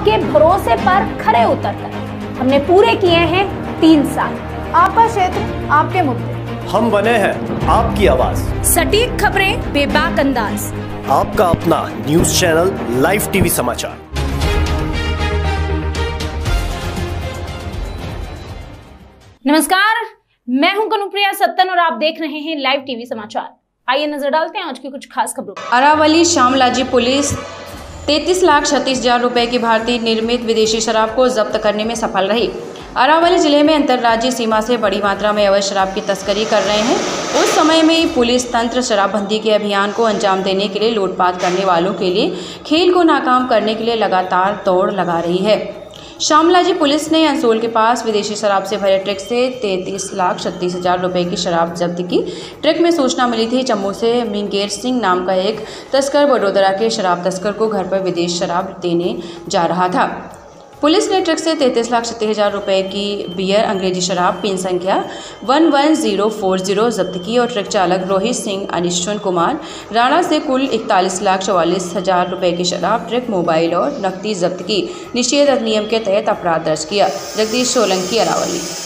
आपके भरोसे पर खरे उतरकर हमने पूरे किए हैं 3 साल। आपका क्षेत्र, आपके मुद्दे, हम बने हैं आपकी आवाज। सटीक खबरें, बेबाक अंदाज, आपका अपना न्यूज चैनल लाइव टीवी समाचार। नमस्कार, मैं हूं कनुप्रिया सत्तन और आप देख रहे हैं लाइव टीवी समाचार। आइए नजर डालते हैं आज की कुछ खास खबरों। अरावली शामलाजी पुलिस 33,36,000 रुपए की भारतीय निर्मित विदेशी शराब को जब्त करने में सफल रही। अरावली जिले में अंतर्राज्यीय सीमा से बड़ी मात्रा में अवैध शराब की तस्करी कर रहे हैं। उस समय में ही पुलिस तंत्र शराबबंदी के अभियान को अंजाम देने के लिए लूटपाट करने वालों के लिए खेल को नाकाम करने के लिए लगातार दौड़ लगा रही है। शामलाजी पुलिस ने अंसोल के पास विदेशी शराब से भरे ट्रक से 33,36,000 रुपए की शराब जब्त की। ट्रक में सूचना मिली थी जम्मू से मिंगेर सिंह नाम का एक तस्कर वडोदरा के शराब तस्कर को घर पर विदेश शराब देने जा रहा था। पुलिस ने ट्रक से 33,36,000 रुपए की बियर अंग्रेजी शराब पिन संख्या 11040 जब्त की और ट्रक चालक रोहित सिंह अनिश्वन कुमार राणा से कुल 41,44,000 रुपए की शराब, ट्रक, मोबाइल और नकदी जब्त की। निषेध अधिनियम के तहत अपराध दर्ज किया। जगदीश सोलंकी, अरावली।